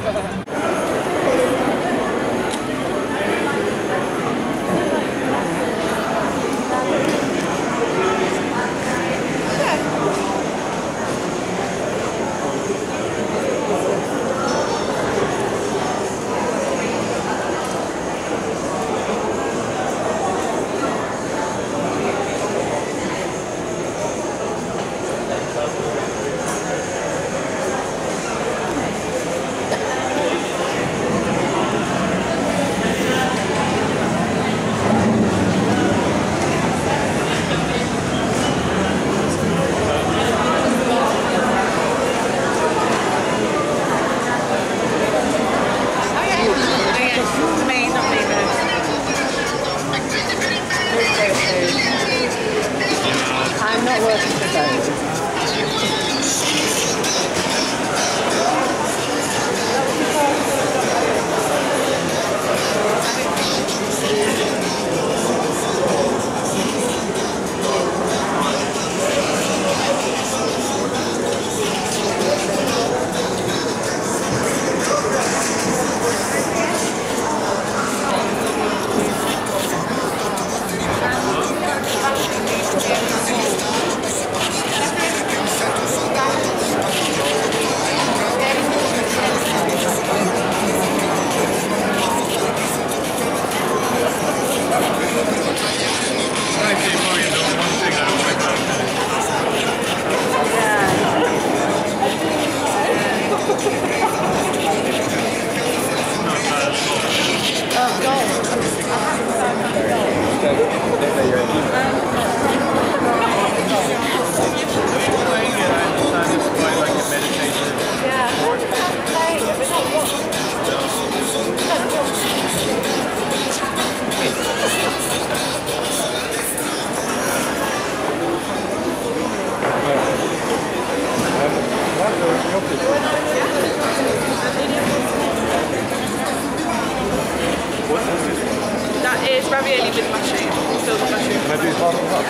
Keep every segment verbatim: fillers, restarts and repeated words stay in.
That is ravioli with mushroom, filled with mushroom. Can I do half and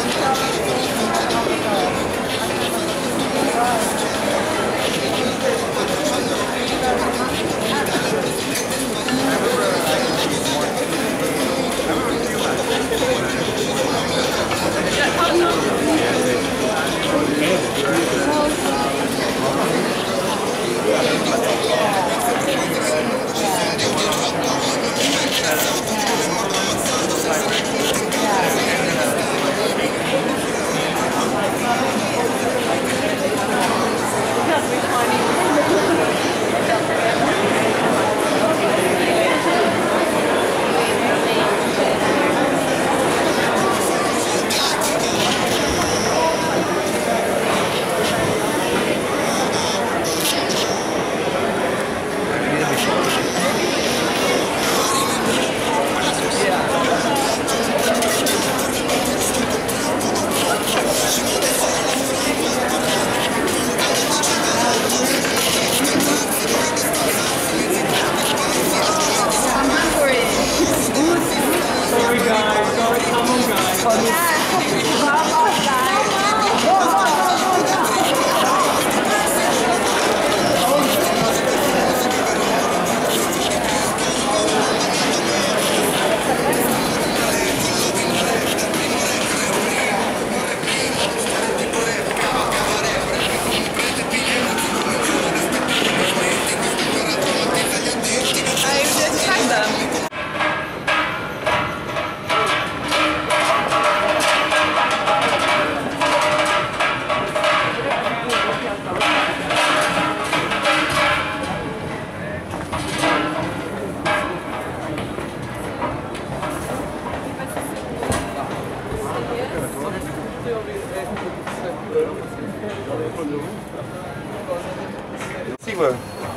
Seaworm.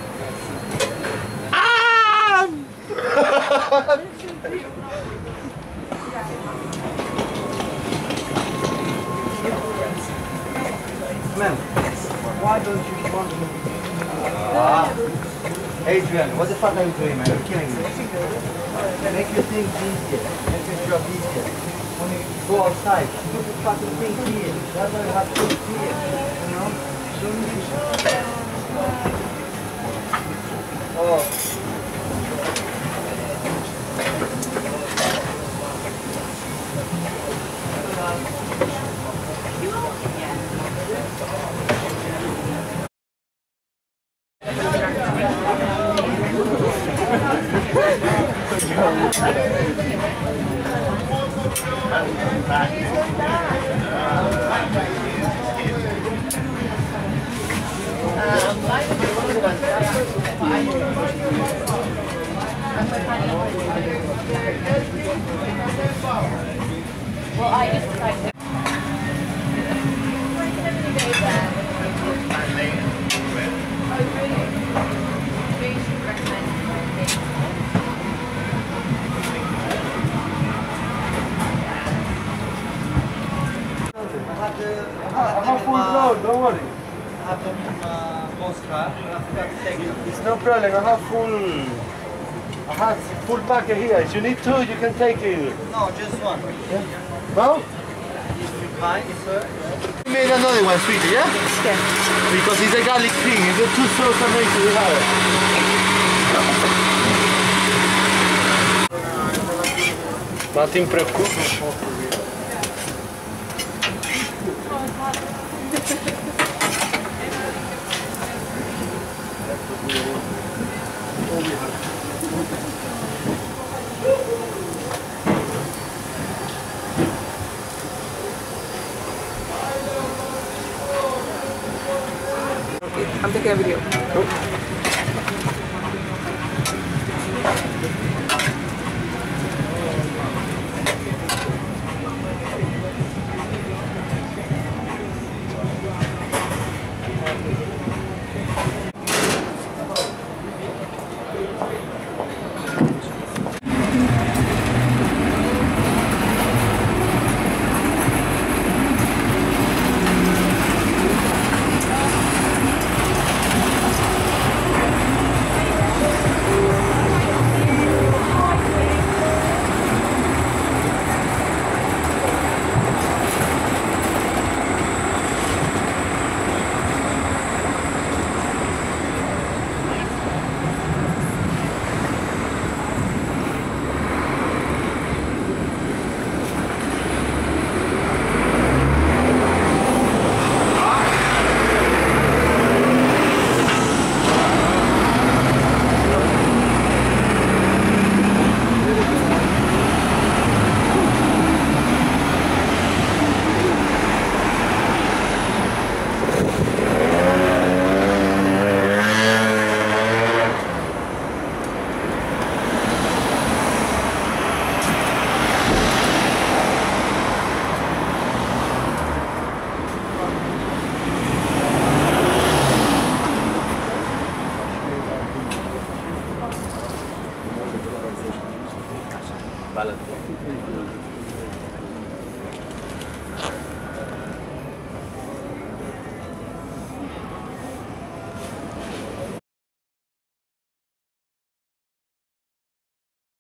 Ah! Man, why don't you want to... Ah. Adrian, what the fuck are you doing, man? You're killing me. Make your things easier. Make your job easier. When you go outside, put the fucking thing here. That's why you have to put it here. You know? So you... Oh, Well, I just tried to. How full load, don't worry. I have them in uh, postcard. I forgot to take it. It's no problem. I have full. I have full packet here. If you need two, you can take it. No, just one. Yeah. No? Fine, sir. We made another one, sweetie, yeah? Yeah. Because it's a garlic cream. It's a two sauce amazing. We have it. Nothing preocupa. I'm taking a video.